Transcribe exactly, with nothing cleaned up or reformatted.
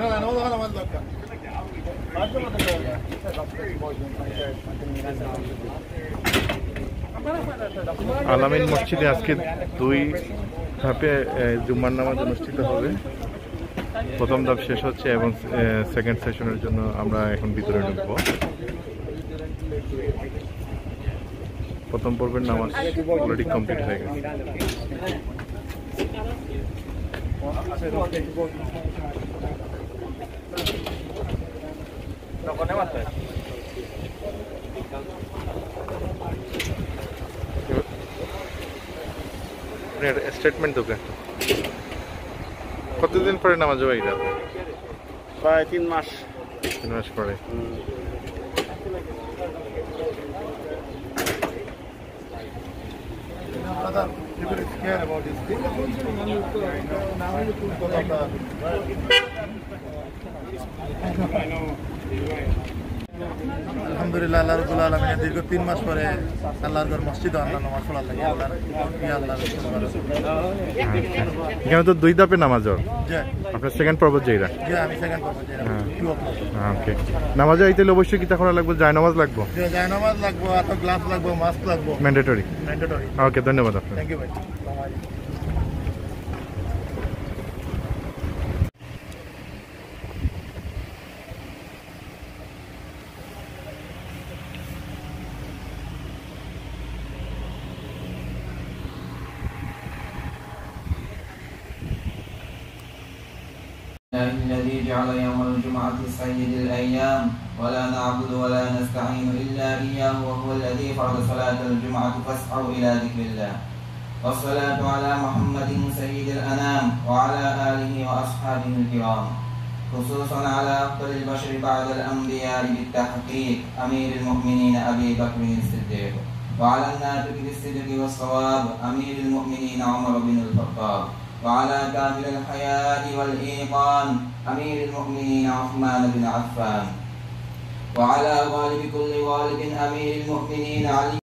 আলামিন মসজিদে আজকে দুই ধাপে জুম্মার নামাজ অনুষ্ঠিত হবে। প্রথম ধাপ শেষ হচ্ছে এবং সেকেন্ড সেশনের জন্য আমরা এখন ভিতরে ঢুকবো। প্রথম পর্বের নামাজ অলরেডি কমপ্লিট হয়ে গেছে। স্টেটমেন্ট তোকে কতদিন পরে নামাজ হবে এটা? প্রায় তিন মাস তিন মাস পরে। আলহামদুলিল্লাহ আল্লাহ রাব্বুল আলামিনের দীর্ঘ তিন মাস পরে আল্লাহর ঘর মসজিদে আল্লাহ নামাজ পড়ার লাগে আল্লাহর আল্লাহর এখানে তো দুই ধাপে নামাজ হয়। জি আপনার সেকেন্ড পর্ব যেটা? জি আমি সেকেন্ড পর্ব যেটা। হ্যাঁ ওকে। নামাজে আইতে অবশ্যই কি তা করা লাগবে? জায় নামাজ লাগবে? জি জায় নামাজ লাগবে, আর গ্লাস লাগবে, মাস্ক লাগবে, ম্যান্ডেটরি। ম্যান্ডেটরি। ওকে ধন্যবাদ আপনাকে। থ্যাংক ইউ ভাই। الذي جعل يوم الجمعة سيد الأيام ولا نعبد ولا نستعين إلا إياه وهو الذي فرض صلاة الجمعة فاسعوا إلى ذكر الله والصلاة على محمد سيد الأنام وعلى آله وأصحابه الكرام خصوصا على أفضل البشر بعد الأنبياء بالتحقيق أمير المؤمنين أبي بكر الصديق وعلى الناطق بالصدق والصواب أمير المؤمنين عمر بن الخطاب وعلى كامل الحياء والإيقان أمير المؤمنين عثمان بن عفان وعلى غالب كل غالب أمير المؤمنين علي